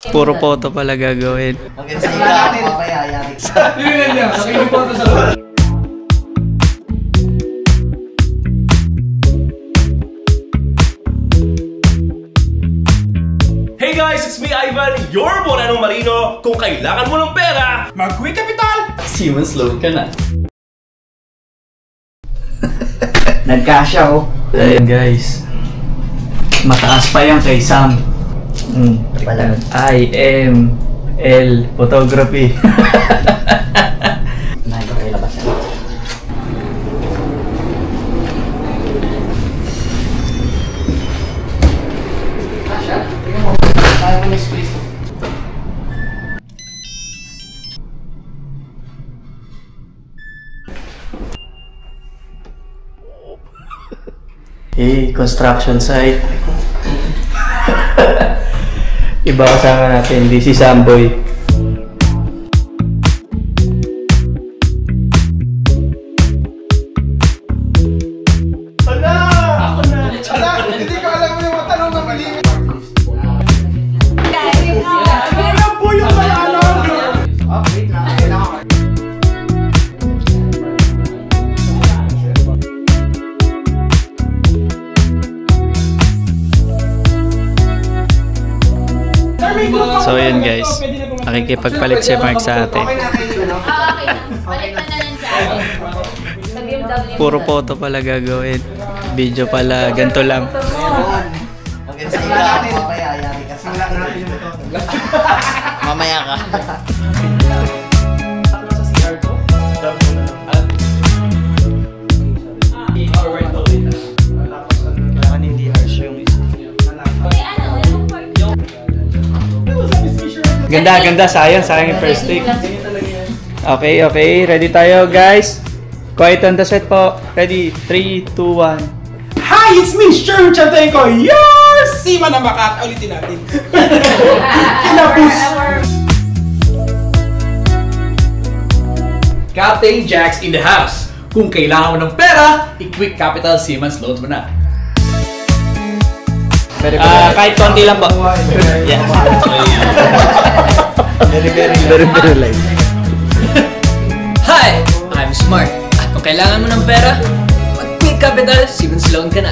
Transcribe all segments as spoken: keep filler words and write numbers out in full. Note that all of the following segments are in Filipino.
Puro photo pala gagawin. Hanggang sa ika, papaya, yari ka. Tingnan niya, nakikipoto sa loob. Hey guys, it's me Ivan, your Moreno Marino. Kung kailangan mo ng pera, Mag-quick capital! Siemens loan ka na. Nagkasya oh. Ayan guys. Mataas pa yan kay Sam. Mm. Pala. I M L Photography. Nahin ko kayo labas yan. Kasya? Tingnan mo. Kaya mo next place. Hey, construction site. Iba kasama natin, di si Samboy. Ala! Ako na! Ala! Hindi ko alam mo yung tanong ng malimit. Alam po yung ano! Okay, nakakaya na ako. So yun guys, nakikipagpalit si Mark sa atin. Okay na kayo yun, no? Okay na. Balik na na lang sa akin. Sa B M W. Puro photo pala gagawin. Video pala, ganito lang. Hanggang sa ika, papaya, yari ka. Mamaya ka. Hindi harsh yung Ganda, ganda. Sayang, sayang yung first take. Okay, okay. Ready tayo, guys. Quiet on the set po. Ready? three, two, one. Hi! It's me, Sherman Chantenko! Your Sima na Makat! Ulitin natin. Kinapus! Captain Jax in the house. Kung kailangan mo ng pera, i-quick capital Siemens loans mo na. Ah, kahit konti lang po. Yeah. Very, very, very, very light. Hi! I'm smart. At kung kailangan mo ng pera, mag-quick capital, Siemens loan ka na.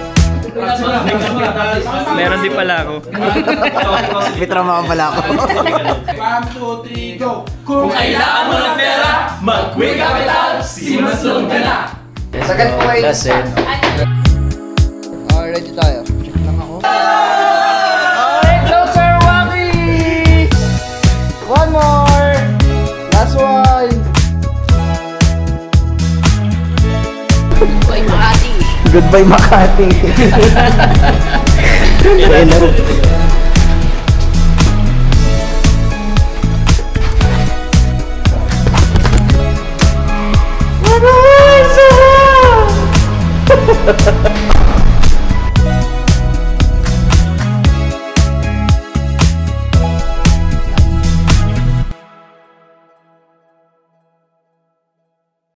Meron din pala ako. Bitrama pala ako. one, two, three, go! kung kailangan mo ng pera, mag-quick capital, Siemens loan ka na. Sagad po kayo. That's it. Oh, ready tayo. Check lang ako. Okay, closer, Waki! One more! Last one! Goodbye, Makati! Goodbye, Makati! Maraming sarap!